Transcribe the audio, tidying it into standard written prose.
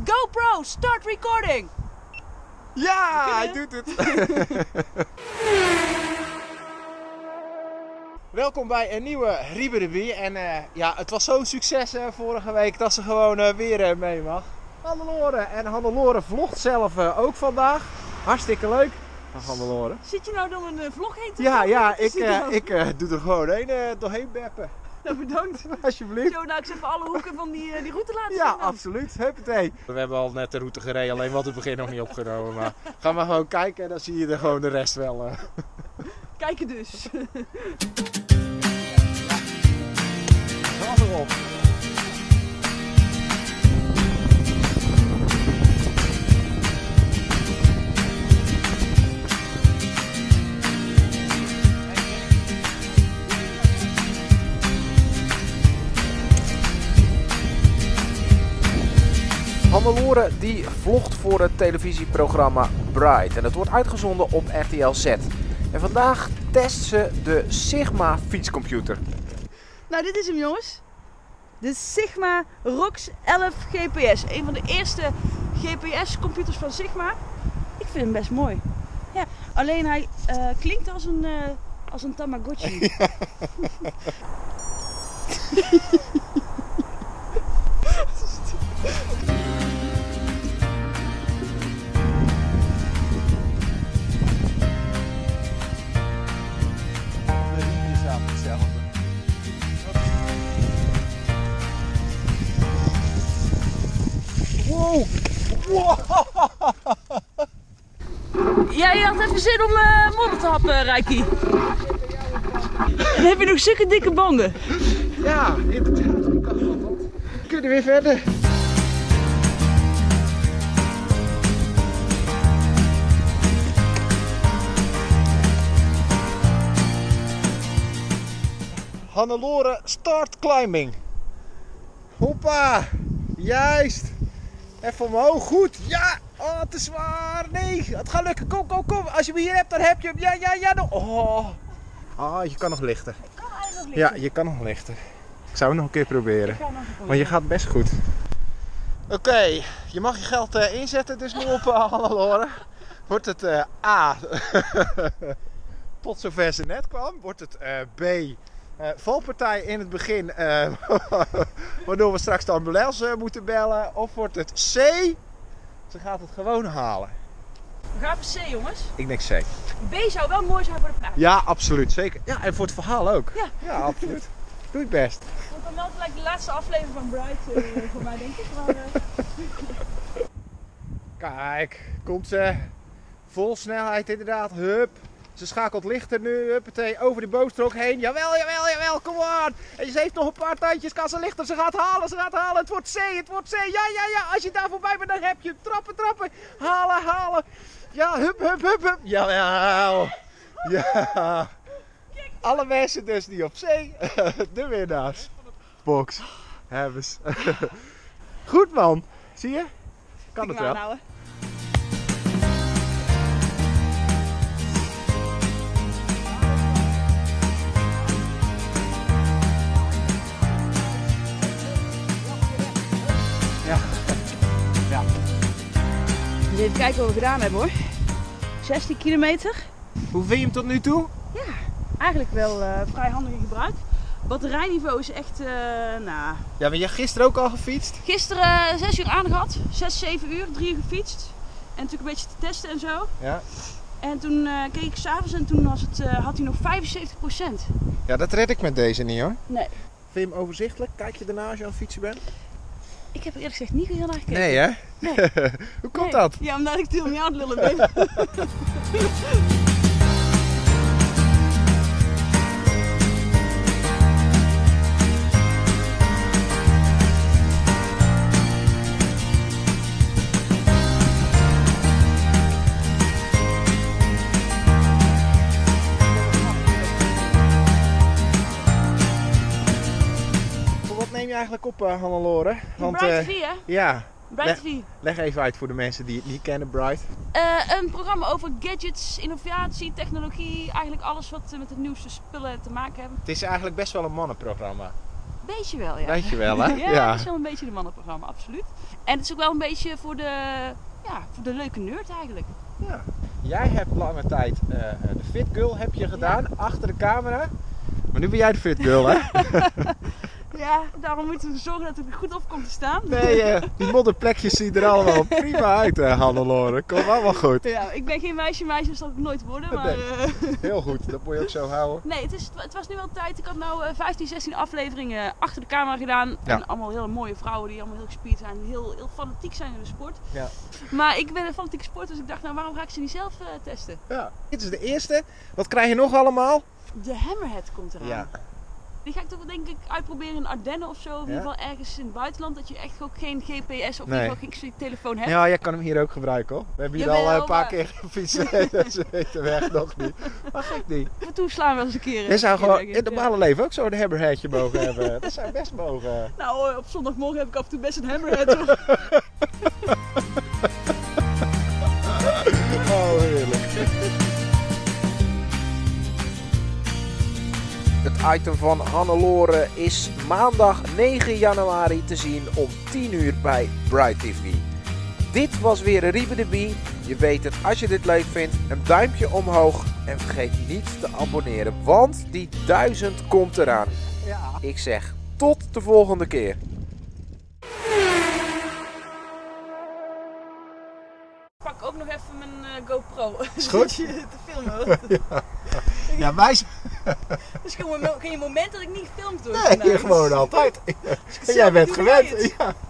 GoPro, start recording! Ja, hij doet het! Welkom bij een nieuwe Rieberderby. En ja, het was zo'n succes vorige week dat ze gewoon weer mee mag. Hannelore. En Hannelore vlogt zelf ook vandaag. Hartstikke leuk. Hannelore. Zit je nou door een vlog heen te Ja, filmen? ik doe er gewoon doorheen beppen. Nou, bedankt. Alsjeblieft. Zo, nou, ik even alle hoeken van die route laten zien. Ja, dan. absoluut. Huppatee. We hebben al net de route gereden, alleen wat het begin nog niet opgenomen. Maar ga maar gewoon kijken en dan zie je er gewoon de rest wel. Kijken dus. Gas erop. Hannelore die vlogt voor het televisieprogramma Bright en dat wordt uitgezonden op RTL Z. En vandaag test ze de Sigma fietscomputer. Nou, dit is hem, jongens. De Sigma ROX 11 GPS. Een van de eerste GPS-computers van Sigma. Ik vind hem best mooi. Ja, alleen hij klinkt als een Tamagotchi. Ja. Wow! Ja, je had even zin om modder te happen, Reiki. En dan heb je nog zulke dikke banden. Ja, inderdaad. We kunnen weer verder. Hannelore start climbing. Hoppa! Juist! Even omhoog, goed! Ja! Oh, te zwaar! Nee, het gaat lukken. Kom! Als je hem hier hebt, dan heb je hem. Ja. Oh! Ah, je kan nog lichter. Ik kan eigenlijk nog Ja, je kan nog lichter. Ik zou het nog een keer proberen. Ik ga nog een proberen. Maar je gaat best goed. Oké, je mag je geld inzetten dus nu op Hannelore. Wordt het A, tot zover ze net kwam. Wordt het B, valpartij in het begin, waardoor we straks de ambulance moeten bellen. Of wordt het C, ze gaat het gewoon halen. We gaan voor C, jongens. Ik denk C. B zou wel mooi zijn voor de prijs. Ja, absoluut, zeker. Ja, en voor het verhaal ook. Ja. Ja, absoluut. Doe je best. Want dan wel gelijk de laatste aflevering van Bright voor mij, denk ik. Maar, Kijk, komt ze. Vol snelheid inderdaad. Hup. Ze schakelt lichter nu. Huppatee, over de boogstrook heen. Jawel. Kom aan. En ze heeft nog een paar tandjes. Kan ze lichter. Ze gaat halen. Het wordt C. Ja. Als je daar voorbij bent, dan heb je hem. Trappen. Halen. Ja, hup. Jawel. Ja. Alle mensen dus die op C. De winnaars. Box. Hebben ze. Goed man. Zie je? Kan het wel. aanhouden. Ja. Dus even kijken wat we gedaan hebben, hoor. 16 kilometer. Hoe vind je hem tot nu toe? Ja, eigenlijk wel vrij handig in gebruik. Batterijniveau is echt, nou... Ja, maar je hebt gisteren ook al gefietst? Gisteren 6 uur aan gehad. 6, 7 uur, 3 uur gefietst. En natuurlijk een beetje te testen en zo. Ja. En toen keek ik s'avonds en toen had hij nog 75%. Ja, dat red ik met deze niet hoor. Nee. Vind je hem overzichtelijk? Kijk je daarna als je aan het fietsen bent? Ik heb er eerlijk gezegd niet heel naar gekeken. Nee hè? Nee. Hoe komt dat? Ja, omdat ik natuurlijk niet aan het lullen ben. Wat neem je eigenlijk op Hannelore? Bright 4, hè? Ja. Bright 4. Leg even uit voor de mensen die het niet kennen, Bright. Een programma over gadgets, innovatie, technologie, eigenlijk alles wat met de nieuwste spullen te maken hebben. Het is eigenlijk best wel een mannenprogramma. Beetje wel, ja. Weet je wel, hè? Ja, het is wel een beetje de mannenprogramma, absoluut. En het is ook wel een beetje voor de leuke nerd eigenlijk. Ja. Jij hebt lange tijd de Fit Girl heb je gedaan, achter de camera. Maar nu ben jij de Fit Girl, hè? Ja, daarom moeten we zorgen dat het er goed op komt te staan. Nee, die modderplekjes zien er allemaal prima uit, Hannelore. Komt allemaal goed. Ja, ik ben geen meisje, dat zal ik nooit worden, maar... Heel goed, dat moet je ook zo houden. Nee, het was nu wel tijd. Ik had nou 15, 16 afleveringen achter de camera gedaan. Ja. En allemaal hele mooie vrouwen die allemaal heel gespierd zijn. Heel fanatiek zijn in de sport. Ja. Maar ik ben een fanatieke sporter, dus ik dacht, nou waarom ga ik ze niet zelf testen? Ja, dit is de eerste. Wat krijg je nog allemaal? De Hammerhead komt eraan. Ja. Die ga ik toch denk ik uitproberen in Ardennen of zo. Of in ieder geval ergens in het buitenland. Dat je echt ook geen GPS of in ieder geval geen telefoon hebt. Ja, jij kan hem hier ook gebruiken hoor. We hebben hier al een paar keer gefietst. Ze weten de weg nog niet. Maar gek niet. Maar toen slaan we wel eens een keer. Je zou gewoon in het normale leven ook zo'n hammerheadje mogen hebben. Dat zou best mogen. Nou, op zondagmorgen heb ik af en toe best een hammerhead hoor. Oh, heerlijk. Het item van Hannelore is maandag 9 januari te zien om 10 uur bij Bright TV. Dit was weer een Riebe de Bie. Je weet het, als je dit leuk vindt, een duimpje omhoog. En vergeet niet te abonneren, want die 1000 komt eraan. Ja. Ik zeg tot de volgende keer. Pak ook nog even mijn GoPro. Is goed? Te filmen hoor. Ja, wij... Dus geen moment dat ik niet gefilmd word. Nee, gewoon altijd. Jij bent gewend. Ja.